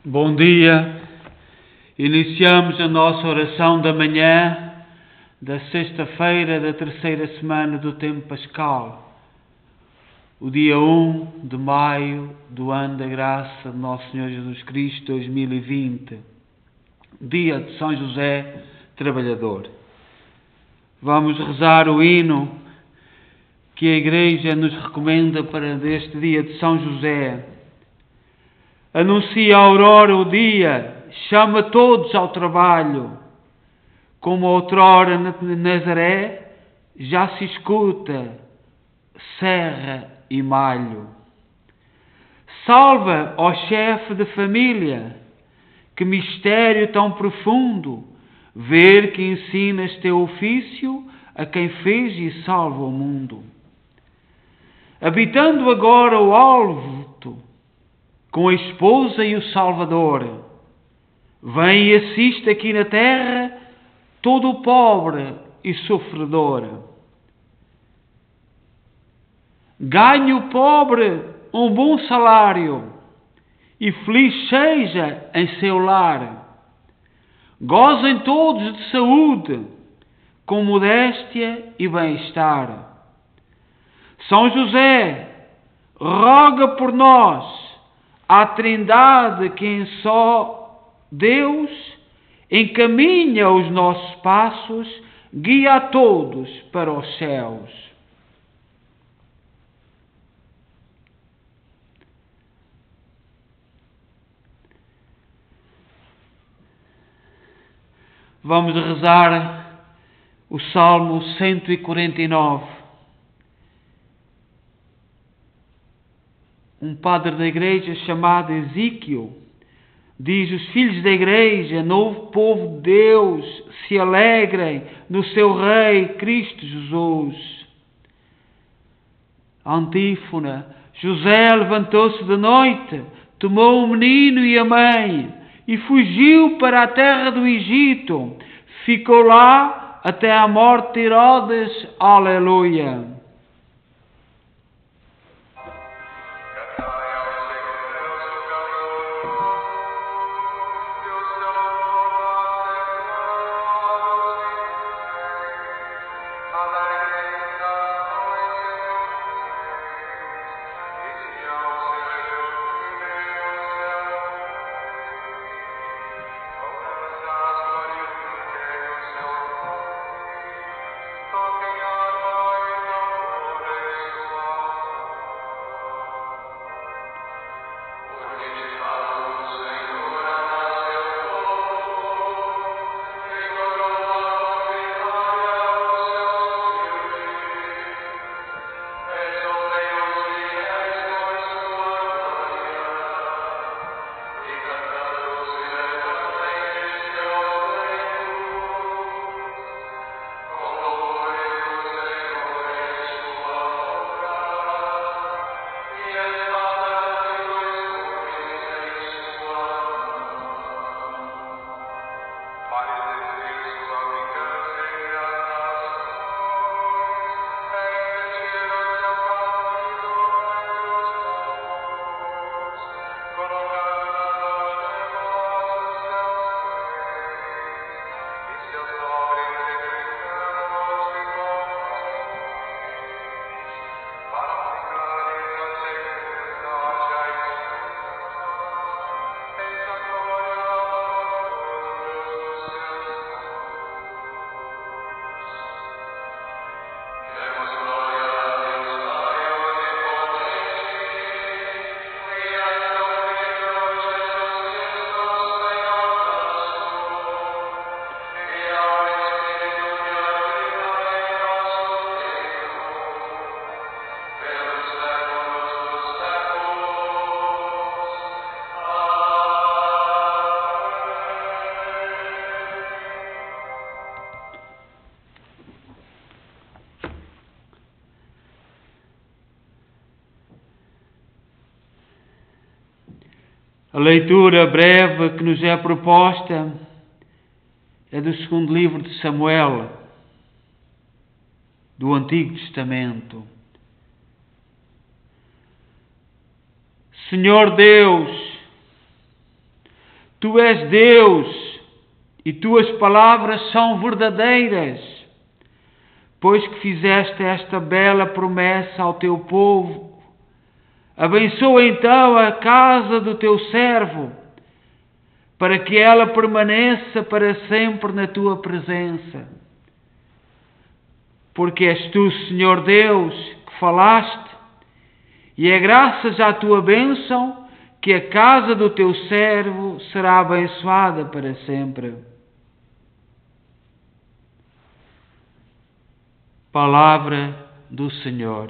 Bom dia. Iniciamos a nossa oração da manhã da sexta-feira da terceira semana do tempo pascal, o dia 1 de maio do ano da graça de Nosso Senhor Jesus Cristo 2020, dia de São José Trabalhador. Vamos rezar o hino que a Igreja nos recomenda para este dia de São José. Anuncia a aurora o dia, chama todos ao trabalho. Como outrora na Nazaré, já se escuta serra e malho. Salva, ó chefe de família, que mistério tão profundo, ver que ensinas teu ofício a quem fez e salva o mundo. Habitando agora o alto, com a esposa e o Salvador, vem e assiste aqui na terra todo o pobre e sofredor. Ganhe o pobre um bom salário e feliz seja em seu lar. Gozem todos de saúde, com modéstia e bem-estar. São José, roga por nós à Trindade que em só Deus encaminha os nossos passos, guia a todos para os céus. Vamos rezar o Salmo 149. Um padre da igreja chamado Ezequiel diz: os filhos da igreja, novo povo de Deus, se alegrem no seu Rei Cristo Jesus. Antífona: José levantou-se de noite, tomou o menino e a mãe e fugiu para a terra do Egito. Ficou lá até a morte de Herodes. Aleluia. A leitura breve que nos é proposta é do segundo livro de Samuel, do Antigo Testamento. Senhor Deus, Tu és Deus e tuas palavras são verdadeiras, pois que fizeste esta bela promessa ao teu povo. Abençoa então a casa do teu servo, para que ela permaneça para sempre na tua presença. Porque és tu, Senhor Deus, que falaste, e é graças à tua bênção que a casa do teu servo será abençoada para sempre. Palavra do Senhor.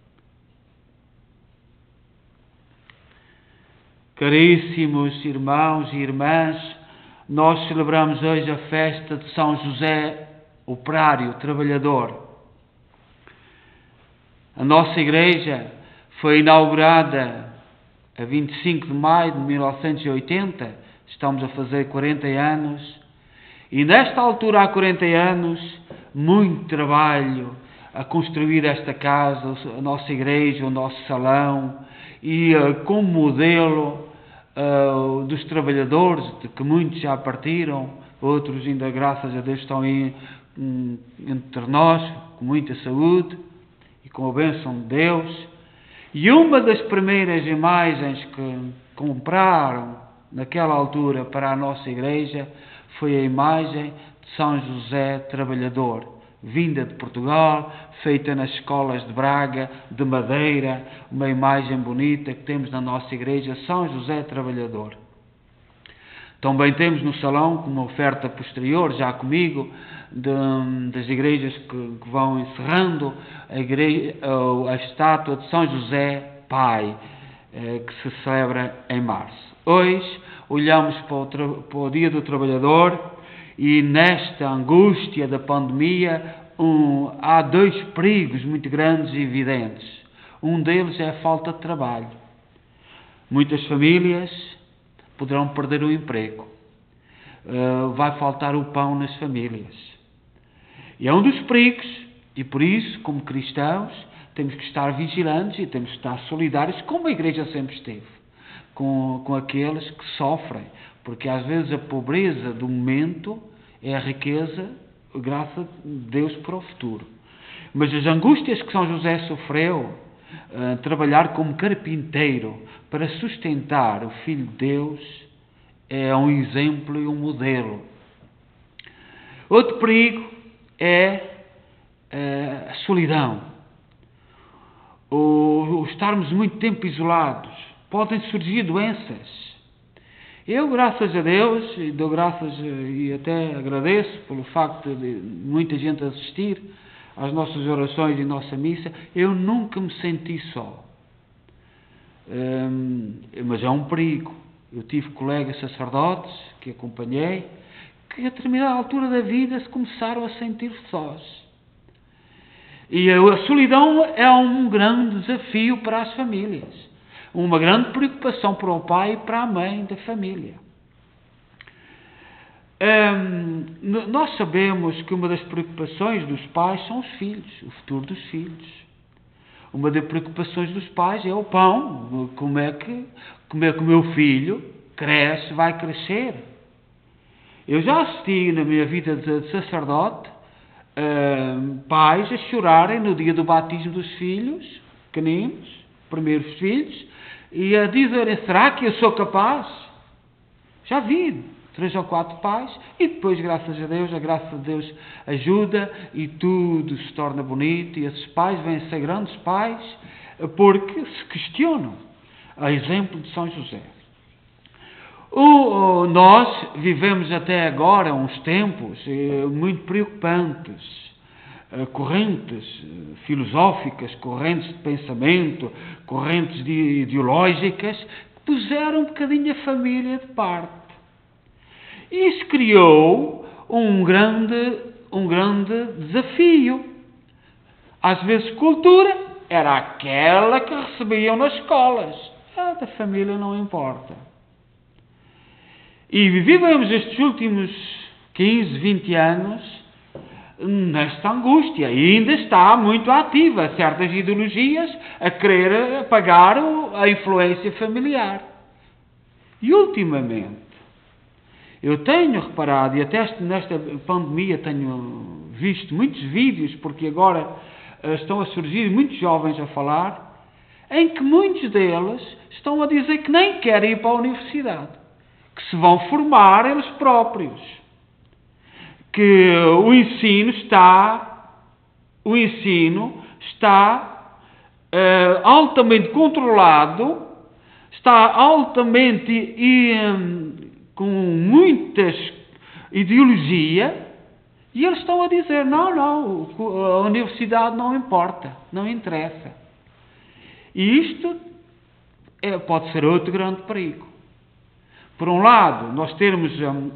Caríssimos irmãos e irmãs, nós celebramos hoje a festa de São José, operário, trabalhador. A nossa igreja foi inaugurada a 25 de maio de 1980, estamos a fazer 40 anos, e nesta altura, há 40 anos, muito trabalho a construir esta casa, a nossa igreja, o nosso salão, e como modelo dos trabalhadores, de que muitos já partiram, outros ainda, graças a Deus, estão aí entre nós, com muita saúde e com a bênção de Deus. E uma das primeiras imagens que compraram naquela altura para a nossa igreja foi a imagem de São José Trabalhador, vinda de Portugal, feita nas escolas de Braga, de madeira, uma imagem bonita que temos na nossa igreja, São José Trabalhador. Também temos no salão, como oferta posterior, já comigo, das igrejas que vão encerrando, a estátua de São José Pai, que se celebra em março. Hoje olhamos para o Dia do Trabalhador e nesta angústia da pandemia há dois perigos muito grandes e evidentes. Um deles é a falta de trabalho. Muitas famílias poderão perder o emprego. Vai faltar o pão nas famílias. E é um dos perigos, e por isso, como cristãos, temos que estar vigilantes e temos que estar solidários, como a Igreja sempre esteve, com aqueles que sofrem, porque às vezes a pobreza do momento é a riqueza, graças a Deus, para o futuro. Mas as angústias que São José sofreu, trabalhar como carpinteiro para sustentar o Filho de Deus, é um exemplo e um modelo. Outro perigo é a solidão. O estarmos muito tempo isolados. Podem surgir doenças. Eu, graças a Deus, e dou graças e até agradeço pelo facto de muita gente assistir às nossas orações e nossa missa, eu nunca me senti só. Mas é um perigo. Eu tive colegas sacerdotes que acompanhei, que a determinada altura da vida se começaram a sentir sós. E a solidão é um grande desafio para as famílias. Uma grande preocupação para o pai e para a mãe da família. Nós sabemos que uma das preocupações dos pais são os filhos, o futuro dos filhos. Uma das preocupações dos pais é o pão. Como é que o meu filho cresce, vai crescer? Eu já assisti na minha vida de sacerdote pais a chorarem no dia do batismo dos filhos, pequeninos, primeiros filhos, e a dizerem, será que eu sou capaz? Já vi 3 ou 4 pais, e depois, graças a Deus, a graça de Deus ajuda e tudo se torna bonito, e esses pais vêm a ser grandes pais porque se questionam, a exemplo de São José. Nós vivemos até agora uns tempos muito preocupantes, correntes filosóficas, correntes de pensamento, correntes ideológicas, que puseram um bocadinho a família de parte. E isso criou um grande desafio. Às vezes, cultura era aquela que recebiam nas escolas. A da família não importa. E vivemos estes últimos 15, 20 anos nesta angústia. E ainda está muito ativa certas ideologias a querer apagar a influência familiar. E ultimamente, Eu tenho reparado, e até nesta pandemia tenho visto muitos vídeos, porque agora estão a surgir muitos jovens a falar, em que muitos deles estão a dizer que nem querem ir para a universidade, que se vão formar eles próprios, que o ensino está altamente controlado, está altamente com muitas ideologia, e eles estão a dizer, não, a universidade não importa, não interessa. E isto pode ser outro grande perigo. Por um lado, nós termos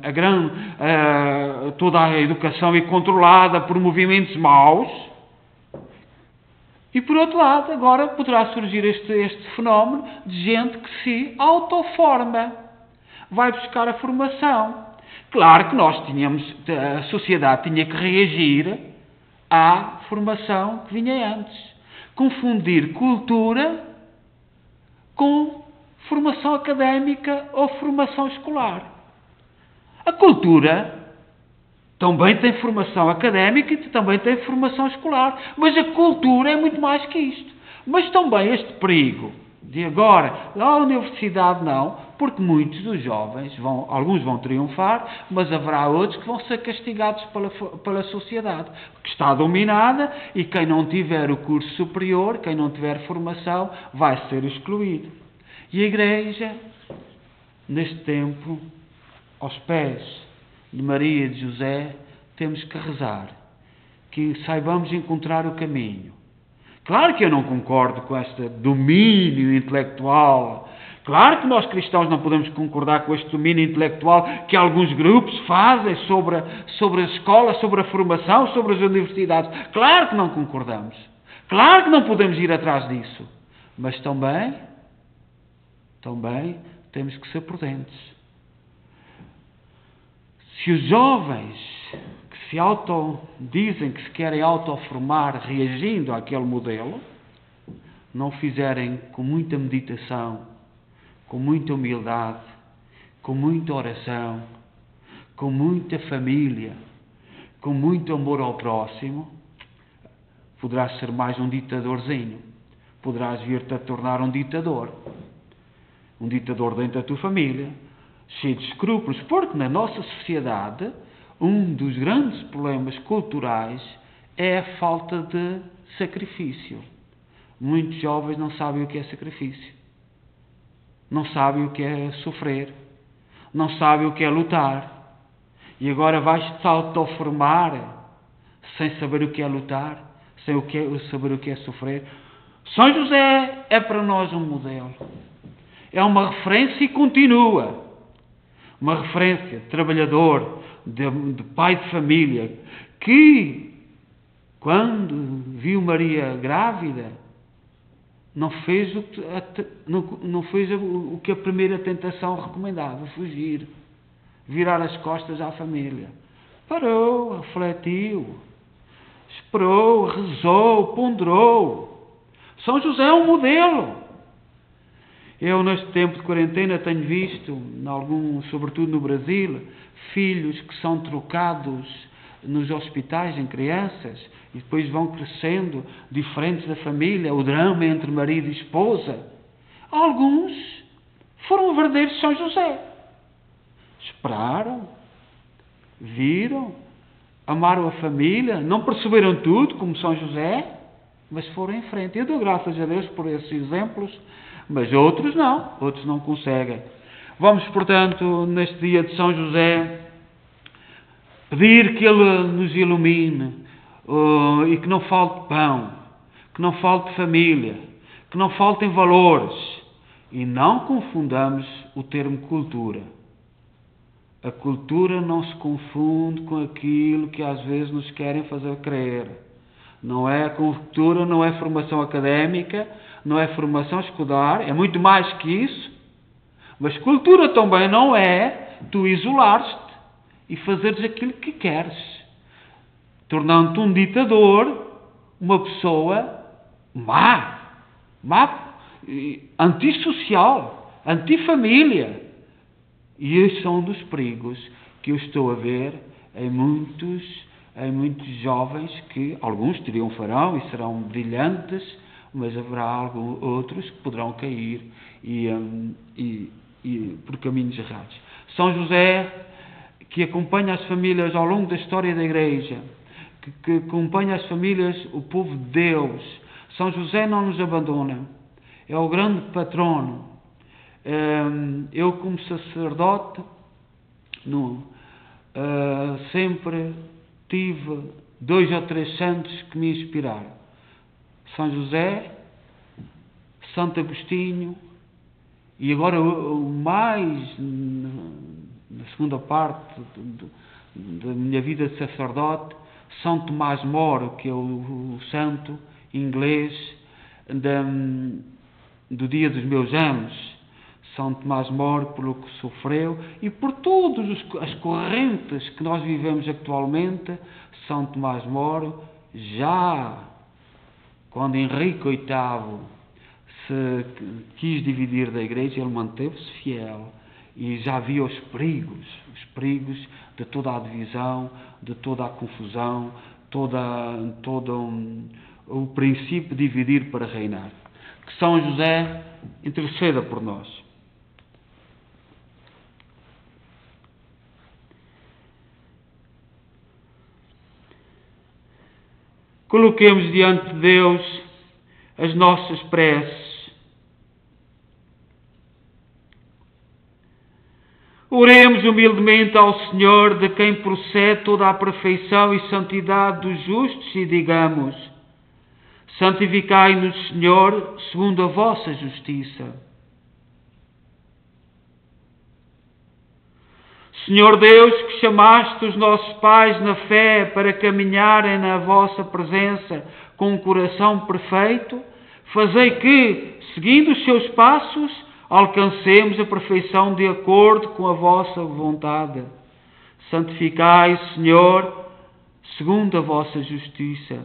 toda a educação controlada por movimentos maus, e por outro lado, agora poderá surgir este fenómeno de gente que se autoforma, vai buscar a formação. Claro que a sociedade tinha que reagir à formação que vinha antes. Confundir cultura com formação académica ou formação escolar. A cultura também tem formação académica e também tem formação escolar. Mas a cultura é muito mais que isto. Mas também este perigo de agora, a universidade não, porque muitos dos jovens, alguns vão triunfar, mas haverá outros que vão ser castigados pela sociedade, que está dominada, e quem não tiver o curso superior, quem não tiver formação, vai ser excluído. E a Igreja, neste tempo, aos pés de Maria e de José, temos que rezar, que saibamos encontrar o caminho. Claro que eu não concordo com este domínio intelectual. Claro que nós cristãos não podemos concordar com este domínio intelectual que alguns grupos fazem sobre as escolas, sobre a formação, sobre as universidades. Claro que não concordamos. Claro que não podemos ir atrás disso. Mas também temos que ser prudentes. Se os jovens que dizem que se querem autoformar reagindo àquele modelo, não fizerem com muita meditação, com muita humildade, com muita oração, com muita família, com muito amor ao próximo, poderás ser mais um ditadorzinho. Poderás vir-te a tornar um ditador. Um ditador dentro da tua família, cheio de escrúpulos, porque na nossa sociedade um dos grandes problemas culturais é a falta de sacrifício. Muitos jovens não sabem o que é sacrifício. Não sabem o que é sofrer. Não sabem o que é lutar. E agora vais-te autoformar sem saber o que é lutar, sem saber o que é sofrer. São José é para nós um modelo. É uma referência e continua. Uma referência de trabalhador, de pai de família, que, quando viu Maria grávida, não fez o que a primeira tentação recomendava, fugir, virar as costas à família. Parou, refletiu, esperou, rezou, ponderou. São José é um modelo. Eu, neste tempo de quarentena, tenho visto, sobretudo no Brasil, filhos que são trocados nos hospitais em crianças e depois vão crescendo, diferentes da família, o drama entre marido e esposa. Alguns foram verdadeiros São José. Esperaram, viram, amaram a família, não perceberam tudo como São José, mas foram em frente. Eu dou graças a Deus por esses exemplos, mas outros não conseguem. Vamos, portanto, neste dia de São José, pedir que Ele nos ilumine e que não falte pão, que não falte família, que não faltem valores. E não confundamos o termo cultura. A cultura não se confunde com aquilo que às vezes nos querem fazer crer. Não é cultura, não é formação académica, não é formação escolar, é muito mais que isso. Mas cultura também não é tu isolares-te e fazeres aquilo que queres, tornando-te um ditador, uma pessoa má, antissocial, antifamília, E estes são um dos perigos que eu estou a ver em muitos jovens que alguns triunfarão e serão brilhantes, mas haverá outros que poderão cair e por caminhos errados. São José, que acompanha as famílias ao longo da história da Igreja, que acompanha as famílias, o povo de Deus. São José não nos abandona, é o grande patrono. Eu, como sacerdote, sempre tive 2 ou 3 santos que me inspiraram: São José, Santo Agostinho e agora o mais, na segunda parte da minha vida de sacerdote, São Tomás Moro, que é o santo inglês do dia dos meus anos. São Tomás Moro, pelo que sofreu e por todas as correntes que nós vivemos atualmente. São Tomás Moro, já quando Henrique VIII se quis dividir da Igreja, ele manteve-se fiel e já via os perigos de toda a divisão, de toda a confusão, o princípio de dividir para reinar. Que São José interceda por nós. Coloquemos diante de Deus as nossas preces. Oremos humildemente ao Senhor, de quem procede toda a perfeição e santidade dos justos, e digamos: santificai-nos, Senhor, segundo a vossa justiça. Senhor Deus, que chamaste os nossos pais na fé para caminharem na vossa presença com um coração perfeito, fazei que, seguindo os seus passos, alcancemos a perfeição de acordo com a vossa vontade. Santificai, Senhor, segundo a vossa justiça.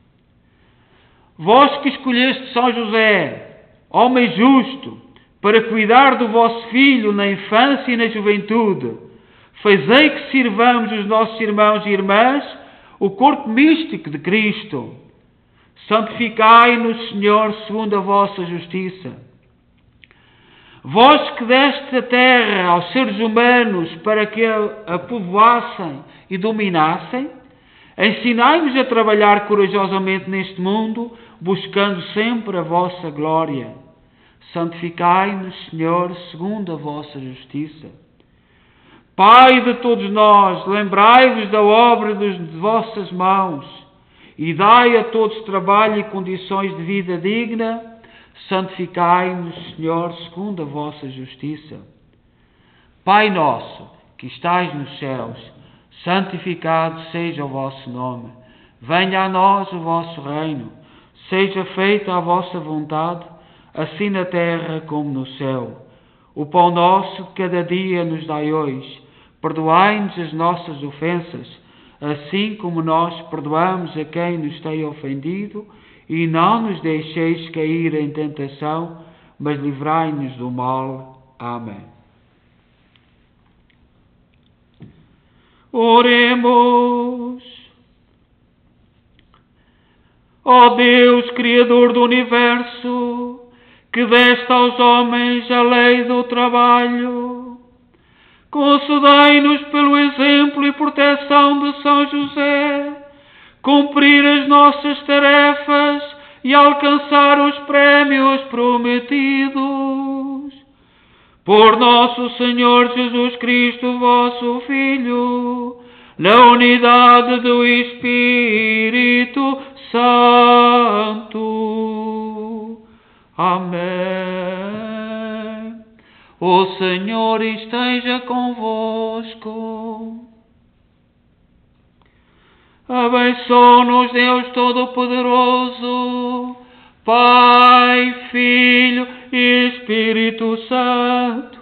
Vós que escolheste São José, homem justo, para cuidar do vosso filho na infância e na juventude, fazei que sirvamos os nossos irmãos e irmãs o corpo místico de Cristo. Santificai-nos, Senhor, segundo a vossa justiça. Vós que deste a terra aos seres humanos para que a povoassem e dominassem, ensinai-nos a trabalhar corajosamente neste mundo, buscando sempre a vossa glória. Santificai-nos, Senhor, segundo a vossa justiça. Pai de todos nós, lembrai-vos da obra de vossas mãos e dai a todos trabalho e condições de vida digna. Santificai-nos, Senhor, segundo a vossa justiça. Pai nosso, que estais nos céus, santificado seja o vosso nome. Venha a nós o vosso reino. Seja feita a vossa vontade, assim na terra como no céu. O pão nosso de cada dia nos dai hoje. Perdoai-nos as nossas ofensas, assim como nós perdoamos a quem nos tem ofendido, e não nos deixeis cair em tentação, mas livrai-nos do mal. Amém. Oremos. Ó Deus, Criador do Universo, que deste aos homens a lei do trabalho, concedei-nos pelo exemplo e proteção de São José cumprir as nossas tarefas e alcançar os prémios prometidos. Por nosso Senhor Jesus Cristo, vosso Filho, na unidade do Espírito Santo. Amém. O Senhor esteja convosco. Abençoe-nos Deus Todo-Poderoso, Pai, Filho e Espírito Santo.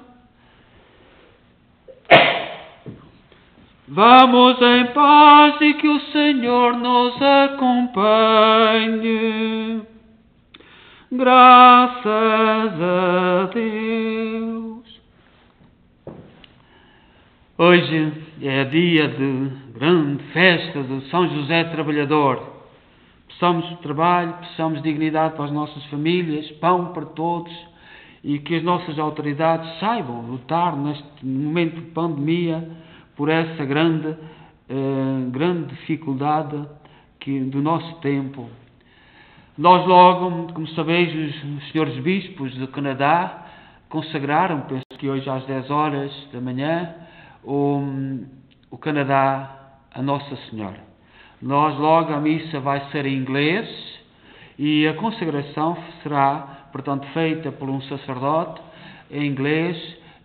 Vamos em paz e que o Senhor nos acompanhe. Graças a Deus. Hoje é dia de grande festa de São José Trabalhador. Peçamos trabalho, peçamos dignidade para as nossas famílias, pão para todos e que as nossas autoridades saibam lutar neste momento de pandemia por essa grande dificuldade do nosso tempo. Nós logo, como sabeis, os senhores bispos do Canadá consagraram, penso que hoje às 10 horas da manhã, o Canadá a Nossa Senhora. Nós logo a missa vai ser em inglês e a consagração será, portanto, feita por um sacerdote em inglês.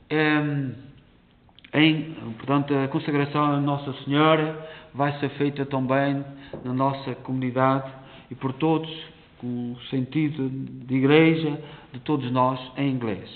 Portanto, a consagração a Nossa Senhora vai ser feita também na nossa comunidade e por todos, com o sentido de igreja de todos nós em inglês.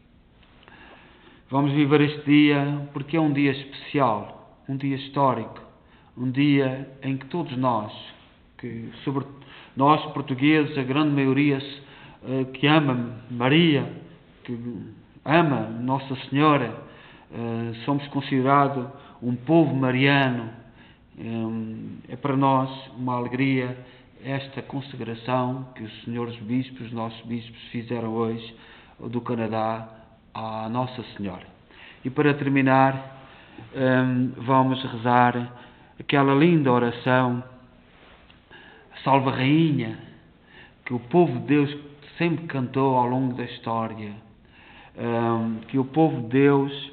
Vamos viver este dia porque é um dia especial, um dia histórico, um dia em que todos nós, sobre nós portugueses, a grande maioria que ama Maria, que ama Nossa Senhora, somos considerados um povo mariano. É para nós uma alegria esta consagração que os senhores bispos, os nossos bispos, fizeram hoje do Canadá à Nossa Senhora. E para terminar, vamos rezar aquela linda oração, Salve Rainha, que o povo de Deus sempre cantou ao longo da história, que o povo de Deus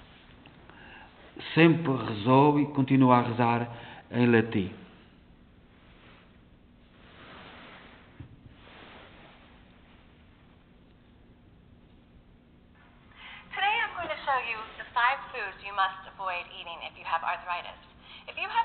sempre rezou e continua a rezar em latim. Today I'm going to show you the 5 foods you must avoid eating if you have arthritis. If you have